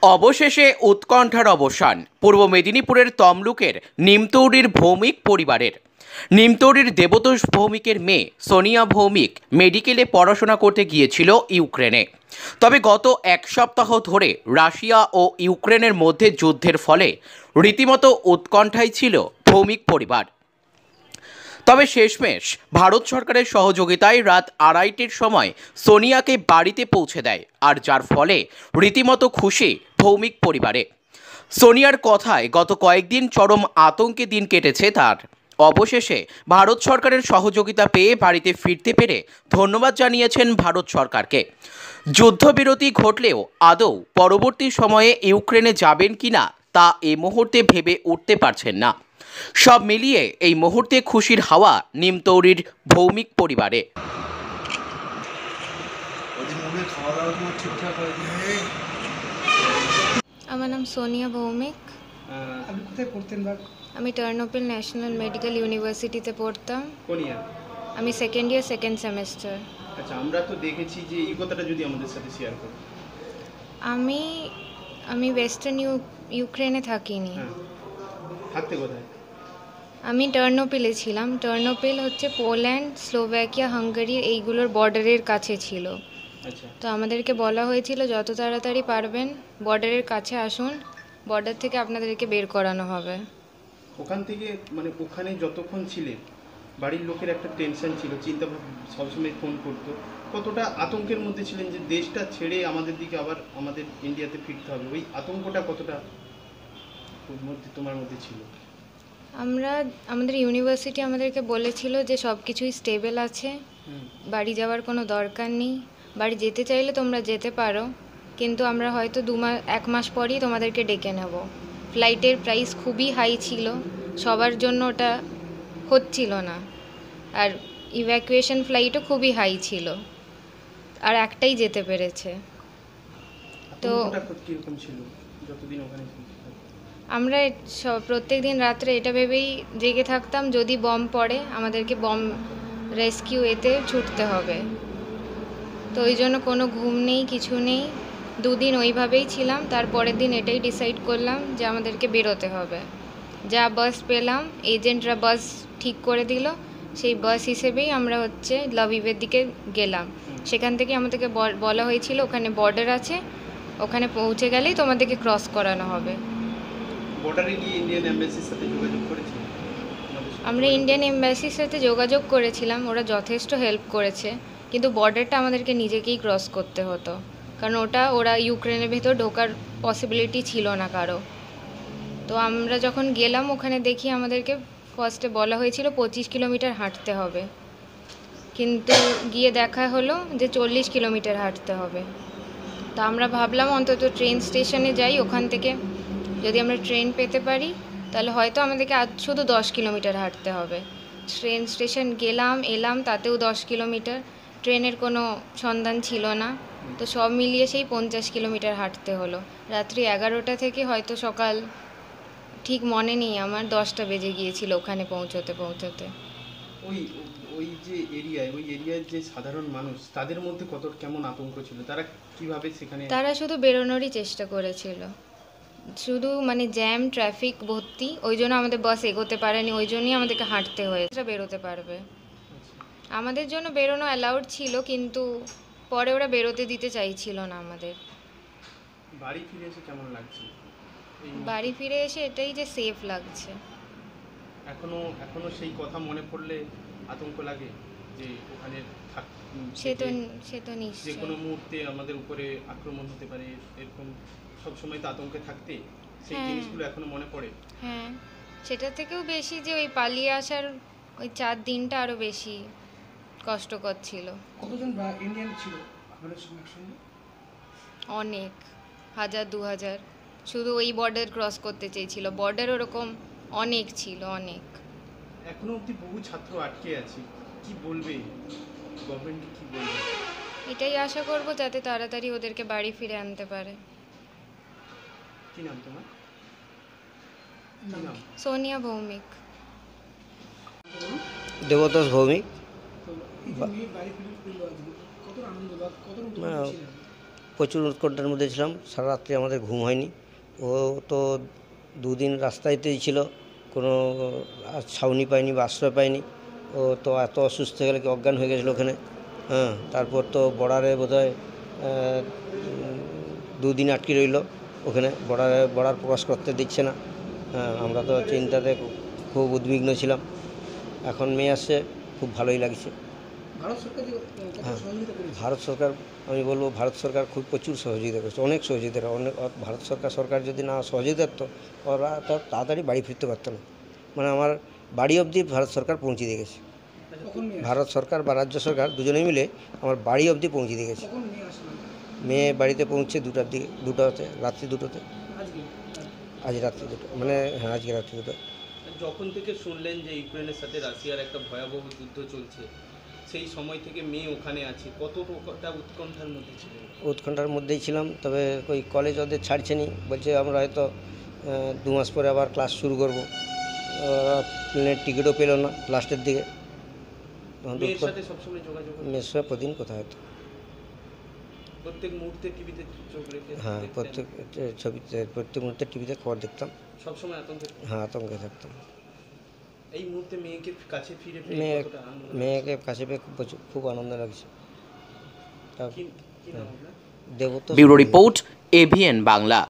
অবশেষে উৎকণ্ঠার অবসান পূর্ব মেদিনীপুরের তমলুকের নিমতৌড়ির ভৌমিক পরিবারের। নিমতৌড়ির দেবতোষ ভৌমিকের মেয়ে সোনিয়া ভৌমিক মেডিকেলে পড়াশোনা করতে গিয়েছিল ইউক্রেনে। তবে গত এক সপ্তাহ ধরে রাশিয়া ও ইউক্রেনের মধ্যে যুদ্ধের ফলে রীতিমতো উৎকণ্ঠায় ছিল ভৌমিক পরিবার। তবে শেষমেশ ভারত সরকারের সহযোগিতায় রাত 2:30টার সময় সোনিয়াকে বাড়িতে পৌঁছে দেয়, আর যার ফলে রীতিমতো খুশি ভৌমিক পরিবারে। সোনিয়ার কথায় গত কয়েকদিন চরম আতঙ্কে দিন কেটেছে তার। অবশেষে ভারত সরকারের সহযোগিতা পেয়ে বাড়িতে ফিরতে পেরে ধন্যবাদ জানিয়েছেন ভারত সরকারকে। যুদ্ধবিরতি ঘটলেও আদৌ পরবর্তী সময়ে ইউক্রেনে যাবেন কিনা তা এই মুহূর্তে ভেবে উঠতে পারছেন না। সব মিলিয়ে এই মুহূর্তে খুশির হাওয়া নিমতৌড়ির ভৌমিক পরিবারে। আমার নাম সোনিয়া ভৌমিক। আপনি কোথায় পড়তেন বা? আমি টার্নোপিল ন্যাশনাল মেডিকেল ইউনিভার্সিটিতে পড়তাম। কোন ইয়ার? আমি সেকেন্ড ইয়ার সেকেন্ড সেমেস্টার। আচ্ছা, আমরা তো দেখেছি যে এই কথাটা যদি আমাদের সাথে শেয়ার করো। আমি ওয়েস্টার্ন ইউক্রেনে থাকিনি। থাকতে কোথায়? আমি টার্নোপিলে ছিলাম। টার্নোপিল হচ্ছে পোল্যান্ড, স্লোভাকিয়া, হাঙ্গেরি এইগুলোর বর্ডারের কাছে ছিল। আচ্ছা, তো আমাদেরকে বলা হয়েছিল যত তাড়াতাড়ি পারবেন বর্ডারের কাছে আসুন, বর্ডার থেকে আপনাদেরকে বের করানো হবে। ওখান থেকে মানে ওখানে যতক্ষণ ছিলেন বাড়ির লোকের একটা টেনশন ছিল, চিন্তা সবসময় ফোন করতো। কতটা আতঙ্কের মধ্যে ছিলেন যে দেশটা ছেড়ে আমাদের দিকে আবার আমাদের ইন্ডিয়াতে ফিরতে হবে, ওই আতঙ্কটা কতটা তোমার মধ্যে ছিল? আমাদের ইউনিভার্সিটি আমাদেরকে বলেছিল যে সব কিছুই স্টেবল আছে, বাড়ি যাওয়ার কোনো দরকার নেই, বাড়ি যেতে চাইলে তোমরা যেতে পারো, কিন্তু আমরা হয়তো 1 মাস পরই তোমাদেরকে ডেকে নেব। ফ্লাইটের প্রাইস খুবই হাই ছিল, সবার জন্য ওটা হচ্ছিল না, আর ইভ্যাকুয়েশন ফ্লাইটও খুবই হাই ছিল, আর একটাই যেতে পেরেছে। তো কীরকম ছিল যতদিন ওখানে? আমরা প্রত্যেক দিন রাত্রে এটা ভেবেই জেগে থাকতাম যদি বম পড়ে আমাদেরকে বম রেস্কিউ এতে ছুটতে হবে। তো ওই জন্য কোনো ঘুম নেই, কিছু নেই, 2 দিন ওইভাবেই ছিলাম। তারপরের দিন এটাই ডিসাইড করলাম যে আমাদেরকে বেরোতে হবে। যা বাস পেলাম, এজেন্টরা বাস ঠিক করে দিল, সেই বাস হিসেবেই আমরা লাভিভের দিকে গেলাম। সেখান থেকে আমাদেরকে বলা হয়েছিল ওখানে বর্ডার আছে, ওখানে পৌঁছে গেলেই তোমাদেরকে ক্রস করানো হবে। বর্ডারে গিয়ে ইন্ডিয়ান এমবাসির সাথে যোগাযোগ করেছি। আমরা ইন্ডিয়ান এমবাসির সাথে যোগাযোগ করেছিলাম, ওরা যথেষ্ট হেল্প করেছে, কিন্তু বর্ডারটা আমাদেরকে নিজেকেই ক্রস করতে হতো, কারণ ওরা ইউক্রেনের ভেতর ঢোকার পসিবিলিটি ছিল না কারো। তো আমরা যখন গেলাম ওখানে দেখি আমাদেরকে ফার্স্টে বলা হয়েছিল 25 কিলোমিটার হাঁটতে হবে, কিন্তু গিয়ে দেখা হলো যে 40 কিলোমিটার হাঁটতে হবে। তো আমরা ভাবলাম অন্তত ট্রেন স্টেশনে যাই, ওখান থেকে যদি আমরা ট্রেন পেতে পারি তাহলে হয়তো আমাদেরকে আজ শুধু 10 কিলোমিটার হাঁটতে হবে। ট্রেন স্টেশন গেলাম এলাম, তাতেও 10 কিলোমিটার, ট্রেনের কোনো সন্ধান ছিল না। তো সব মিলিয়ে সেই 50 কিলোমিটার হাঁটতে হলো। রাত্রি 11টা থেকে হয়তো সকাল, ঠিক মনে নেই আমার, 10টা বেজে গিয়েছিল ওখানে পৌঁছতে। ওই যে ওই এরিয়ার যে সাধারণ মানুষ, তাদের মধ্যে কেমন আতঙ্ক ছিল? তারা কিভাবে সেখানে? তারা শুধু বেরোনোরই চেষ্টা করেছিল, শুধু জ্যাম ট্রাফিক ভর্তি, ওই জন্য আমাদের বাস এগোতে পারেনি, ওই জন্যই আমাদেরকে হাঁটতে হয়েছে। বেরোতে পারবে, আমাদের জন্য বেরোনো অ্যালাউড ছিল, কিন্তু পরে ওরা বেরোতে দিতে চাইছিল না আমাদের। বাড়ি ফিরে এসে কেমন লাগছে? বাড়ি ফিরে এসে এটাই যে সেফ লাগছে। এখনো সেই কথা মনে পড়লে আতঙ্ক লাগে যে ওখানে সে তো নিশ্চয়ই, যে কোনো মুহূর্তে আমাদের উপরে আক্রমণ হতে পারে, এরকম সবসময় তো আতঙ্কে থাকতে সেই জিনিসগুলো এখনো মনে পড়ে। হ্যাঁ, সেটা থেকেও বেশি যে ওই পালিয়ে আসার ওই 4 দিনটা আরো বেশি কষ্টকর ছিল। কতজন ইন্ডিয়ান ছিল আপনাদের সঙ্গে? অনেক, 1000-2000, শুধু ওই বর্ডার ক্রস করতে চেয়েছিল। বর্ডার ওরকম অনেক ছিল, অনেক। এখনো অবধি বহু ছাত্র আটকে আছে, কি বলবে গভর্নমেন্টকে, কি বলবে? এটাই আশা করব যাতে তাড়াতাড়ি ওদেরকে বাড়ি ফিরে আনতে পারে। কি নাম তোমার? সোনিয়া ভৌমিক। দেবতোষ ভৌমিক। প্রচুর উৎকণ্ঠার মধ্যে ছিলাম, সারা রাত্রি আমাদের ঘুম হয়নি। ও তো দুদিন রাস্তাতেই ছিল, কোনো ছাউনি পায়নি বা আশ্রয় পায়নি। ও তো এত অসুস্থ হয়ে গেলে কি অজ্ঞান হয়ে গেছিলো ওখানে। হ্যাঁ, তারপর তো বর্ডারে বোধহয় 2 দিন আটকে রইল ওখানে, বর্ডার প্রকাশ করতে দিচ্ছে না। হ্যাঁ, আমরা তো চিন্তাতে খুব উদ্বিগ্ন ছিলাম। এখন মেয়ে আসছে, খুব ভালোই লাগছে। ভারত সরকার যে কত হ্যাঁ। সহযোগিতা করেছে? ভারত সরকার, আমি বলবো ভারত সরকার খুব প্রচুর সহযোগিতা করেছে, অনেক সহযোগিতা, ভারত সরকার যদি না সহযোগিতা করতো ওরা তো তাড়াতাড়ি বাড়ি ফিরতে পারতো না। মানে আমার বাড়ি অবধি ভারত সরকার পৌঁছে দিয়ে গেছে। কখন নিয়ে ভারত সরকার বা রাজ্য সরকার দুজনেই মিলে আমার বাড়ি অবধি পৌঁছে দিয়ে গেছে। কখন নিয়ে আসলাম মেয়ে বাড়িতে পৌঁছে 2টার দিকে, 2টাতে, রাত্রি 2টোতে, আজকে? আজ রাত্রি 2টো, মানে হ্যাঁ আজকে রাত্রি 2টো। যখন থেকে শুনলেন যে ইউক্রেনের সাথে রাশিয়ার একটা ভয়াবহ যুদ্ধ চলছে, সেই সময় থেকে মেয়ে ওখানে আছে, কতটা উৎকণ্ঠার মধ্যে ছিলেন? উৎকণ্ঠার মধ্যেই ছিলাম, তবে ওই কলেজ ওদের ছাড়ছেনি, বলছে আমরা হয়তো 2 মাস পরে আবার ক্লাস শুরু করবো। ওরা প্লেনের টিকিটও পেল না লাস্টের দিকে। তখন তো মেয়ের সাথে সবসময় যোগাযোগ হয়? মেয়ের সঙ্গে প্রতিদিন কোথায় হতো। প্রত্যেক মুহূর্তে টিভিতে চোখ রেখে হ্যাঁ, দেখতেন? প্রত্যেক মুহূর্তে টিভিতে খবর দেখতাম। সবসময় আতঙ্কে? হ্যাঁ, আতঙ্কে থাকতাম। এই মুহূর্তে মেয়েকে কাছে ফিরে পেয়ে কতটা আনন্দ লাগছে? মেয়েকে কাছে পেয়ে খুব আনন্দ লাগছে। কি নাম আপনার? দেবতো ব্যুরো রিপোর্ট, এভিএন বাংলা।